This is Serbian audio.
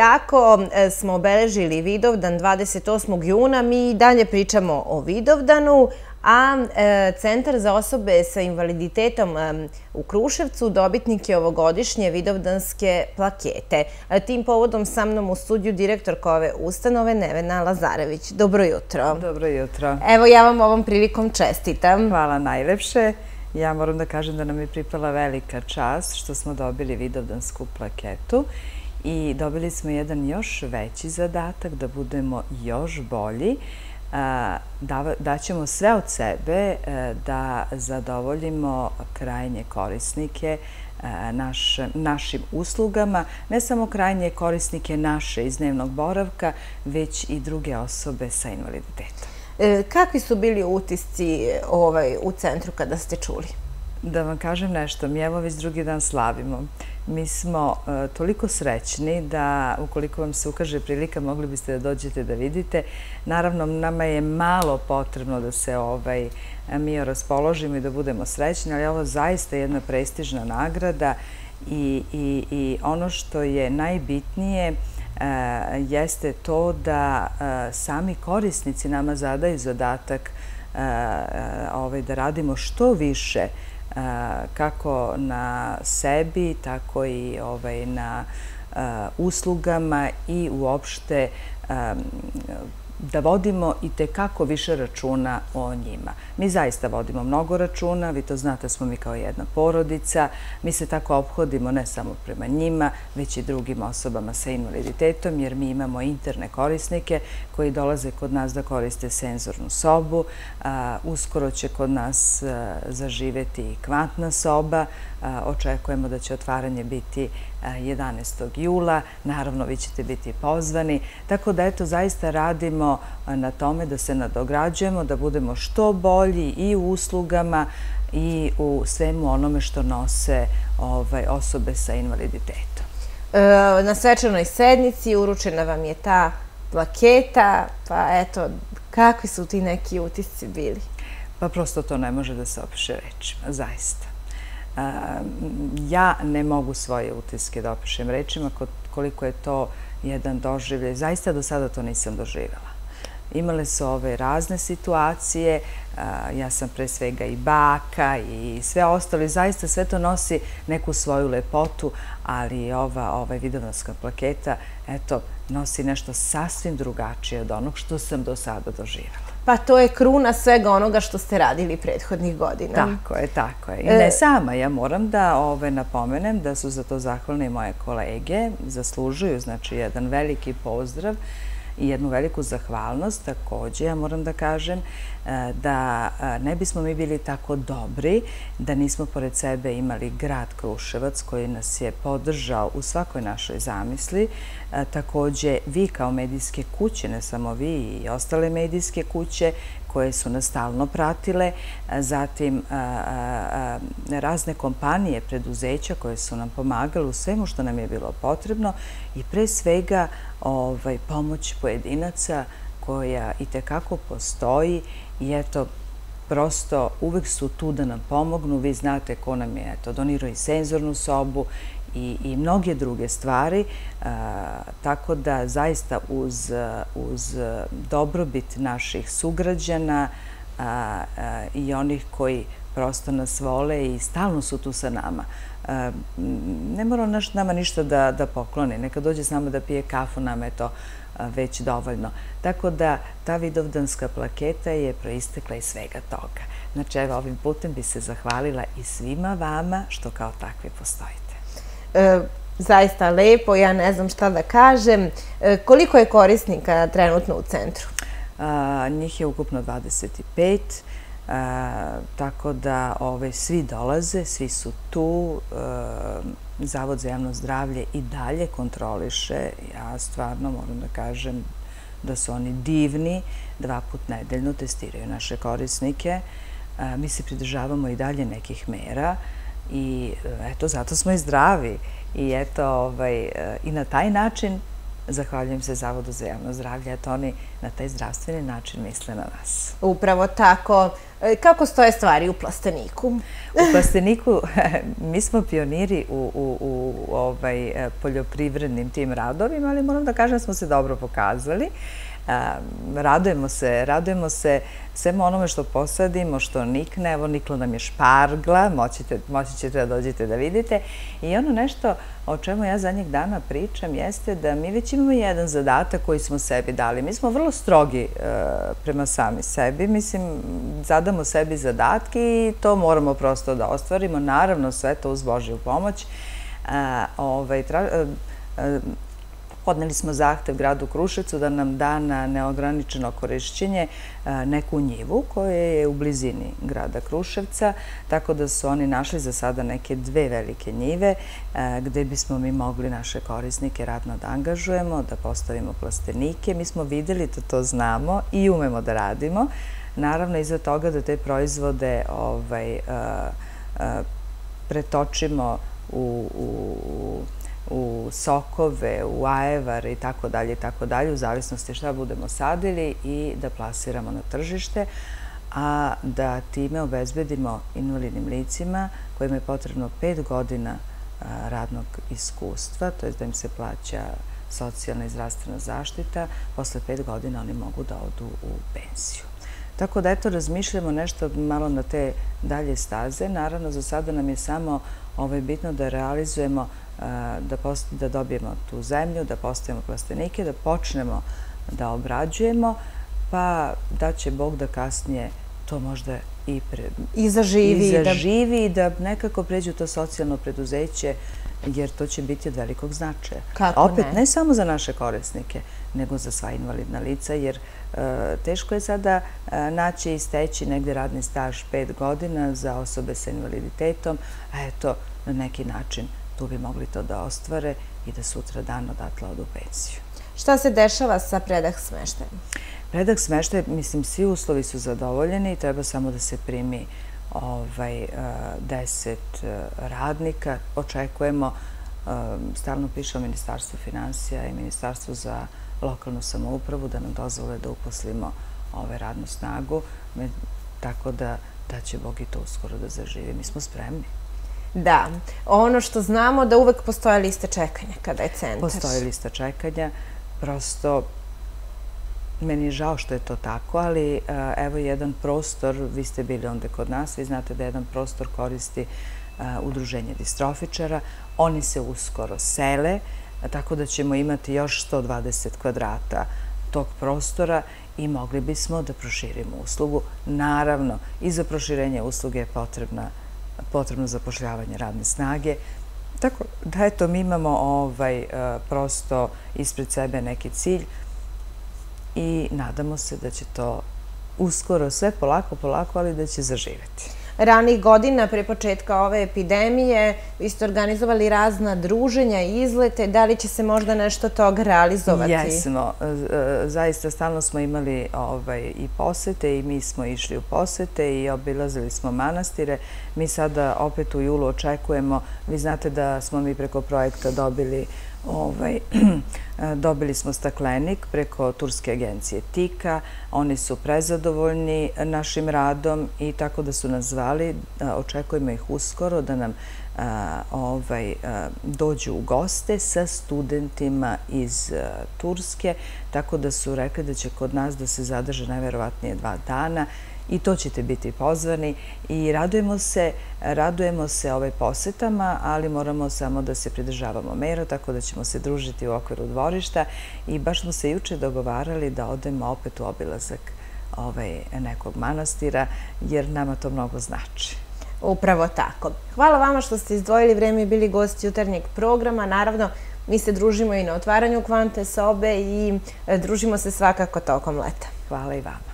iako smo obeležili Vidovdan 28. juna, mi i dalje pričamo o Vidovdanu, a Centar za osobe sa invaliditetom u Kruševcu dobitnik je ovogodišnje vidovdanske plakete. Tim povodom sa mnom u studiju direktorka ove ustanove Nevena Lazarević. Dobro jutro. Dobro jutro. Evo, ja vam ovom prilikom čestitam. Hvala najlepše. Ja moram da kažem da nam je pripala velika čast što smo dobili vidovdansku plaketu i dobili smo jedan još veći zadatak da budemo još bolji. Daćemo sve od sebe da zadovoljimo krajnje korisnike našim uslugama, ne samo krajnje korisnike naše iz dnevnog boravka, već i druge osobe sa invaliditetom. Kakvi su bili utisci u centru kada ste čuli? Da vam kažem nešto, mi evo već drugi dan slavimo. Mi smo toliko srećni da ukoliko vam se ukaže prilika mogli biste da dođete da vidite. Naravno, nama je malo potrebno da se mi raspoložimo i da budemo srećni, ali ovo je zaista jedna prestižna nagrada i ono što je najbitnije jeste to da sami korisnici nama zadaju zadatak da radimo što više kako na sebi, tako i na uslugama i uopšte da vodimo i tekako više računa o njima. Mi zaista vodimo mnogo računa, vi to znate, smo mi kao jedna porodica, mi se tako ophodimo ne samo prema njima, već i drugim osobama sa invaliditetom, jer mi imamo interne korisnike koji dolaze kod nas da koriste senzornu sobu, uskoro će kod nas zaživeti i kvantna soba, očekujemo da će otvaranje biti 11. jula, naravno vi ćete biti pozvani, tako da eto zaista radimo na tome da se nadograđujemo, da budemo što bolji i u uslugama i u svemu onome što nose osobe sa invaliditetom. Na svečanoj sednici uručena vam je ta plaketa, pa eto, kakvi su ti neki utisci bili? Pa prosto to ne može da se opiše rečima, zaista. Ja ne mogu svoje utiske da opišem rečima koliko je to jedan doživljaj. Zaista do sada to nisam doživjela. Imale su ove razne situacije, ja sam pre svega i baka i sve ostalo i zaista sve to nosi neku svoju lepotu, ali ova vidovdanska plaketa, eto, nosi nešto sasvim drugačije od onog što sam do sada doživjela. Pa to je kruna svega onoga što ste radili prethodnih godina. Tako je, tako je. I ne sama, ja moram da napomenem da su za to zahvalne i moje kolege, zaslužuju znači jedan veliki pozdrav i jednu veliku zahvalnost. Takođe, ja moram da kažem da ne bismo mi bili tako dobri da nismo pored sebe imali grad Kruševac koji nas je podržao u svakoj našoj zamisli. Takođe, vi kao medijske kuće, ne samo vi i ostale medijske kuće koje su nas stalno pratile, zatim razne kompanije, preduzeća koje su nam pomagale u svemu što nam je bilo potrebno i pre svega pomoć pojedinaca koja i tekako postoji i eto, prosto uvek su tu da nam pomognu. Vi znate ko nam je donirao i senzornu sobu i mnoge druge stvari, tako da zaista uz dobrobit naših sugrađana i onih koji prosto nas vole i stalno su tu sa nama. Ne mora nama ništa da pokloni, neka dođe s nama da pije kafu, nama je to već dovoljno. Tako da ta vidovdanska plaketa je proistekla iz svega toga. Znači, evo, ovim putem bi se zahvalila i svima vama što kao takvi postojite. Zaista lepo, ja ne znam šta da kažem. Koliko je korisnika trenutno u centru? Njih je ukupno 25, tako da svi dolaze, svi su tu. Zavod za javno zdravlje i dalje kontroliše. Ja stvarno moram da kažem da su oni divni. 2 puta nedeljno testiraju naše korisnike. Mi se pridržavamo i dalje nekih mera i eto, zato smo i zdravi. I eto, i na taj način zahvaljujem se Zavodu za javno zdravlje, eto oni na taj zdravstveni način misle na nas. Upravo tako. Kako stoje stvari u Plasteniku? U Plasteniku mi smo pioniri u poljoprivrednim tim radovima, ali moram da kažem da smo se dobro pokazali. Radujemo se svemu onome što posadimo, što nikne. Evo, niklo nam je špargla, moći ćete da dođete da vidite. I ono nešto o čemu ja zadnjih dana pričam jeste da mi već imamo jedan zadatak koji smo sebi dali. Mi smo vrlo strogi prema sami sebi. Mislim, zadamo sebi zadatke i to moramo prosto da ostvarimo. Naravno, sve to uz Božju pomoć. Podneli smo zahtev gradu Kruševcu da nam da na neograničeno korišćenje neku njivu koja je u blizini grada Kruševca, tako da su oni našli za sada neke 2 velike njive gde bismo mi mogli naše korisnike radno da angažujemo, da postavimo plastenike. Mi smo videli da to znamo i umemo da radimo. Naravno, iza toga da te proizvode pretočimo u sokove, u ajevare i tako dalje, u zavisnosti šta budemo sadili i da plasiramo na tržište, a da time obezbedimo invalidnim licima kojima je potrebno 5 godina radnog iskustva, to je da im se plaća socijalna i zdravstvena zaštita, posle 5 godina oni mogu da odu u penziju. Tako da, eto, razmišljamo nešto malo na te dalje staze. Naravno, za sada nam je samo bitno da realizujemo, da dobijemo tu zemlju, da postavimo plastenike, da počnemo da obrađujemo, pa da će Bog da kasnije to možda i zaživi i da nekako pređe u to socijalno preduzeće, jer to će biti od velikog značaja. Opet, ne samo za naše korisnike, nego za sva invalidna lica, jer teško je sada naći i steći negde radni staž 5 godina za osobe sa invaliditetom, a eto, na neki način tu bi mogli to da ostvare i da sutra dan odatle odu u penziju. Šta se dešava sa predah smeštajem? Predah smeštaj, mislim, svi uslovi su zadovoljeni, treba samo da se primi 10 radnika. Očekujemo, stalno piše o Ministarstvu finansija i Ministarstvu za lokalnu samoupravu da nam dozvole da uposlimo radnu snagu, tako da će Bog i to uskoro da zaživi. Mi smo spremni. Da, ono što znamo da uvek postoje liste čekanja kada je centar. Postoje lista čekanja, prosto meni je žao što je to tako, ali evo jedan prostor, vi ste bili onda kod nas, vi znate da jedan prostor koristi Udruženje distrofičara, oni se uskoro sele, tako da ćemo imati još 120 kvadrata tog prostora i mogli bismo da proširimo uslugu. Naravno, i za proširenje usluge je potrebno zapošljavanje radne snage. Tako da, eto, mi imamo prosto ispred sebe neki cilj i nadamo se da će to uskoro sve polako, ali da će zaživeti. Ranih godina, pre početka ove epidemije, vi ste organizovali razna druženja i izlete. Da li će se možda nešto toga realizovati? Jesmo. Zaista stalno smo imali i posete i mi smo išli u posete i obilazili smo manastire. Mi sada opet u julu očekujemo, vi znate da smo mi preko projekta dobili smo staklenik preko turske agencije TIKA. Oni su prezadovoljni našim radom i tako da su nas zvali. Očekujemo ih uskoro da nam dođu u goste sa studentima iz Turske, tako da su rekli da će kod nas da se zadrže najverovatnije 2 dana i to ćete biti pozvani i radujemo se posetama, ali moramo samo da se pridržavamo mera, tako da ćemo se družiti u okviru dvorišta i baš smo se juče dogovarali da odemo opet u obilazak nekog manastira, jer nama to mnogo znači. Upravo tako. Hvala vama što ste izdvojili vreme i bili gosti jutarnjeg programa. Naravno, mi se družimo i na otvaranju kvante sobe i družimo se svakako tokom leta. Hvala i vama.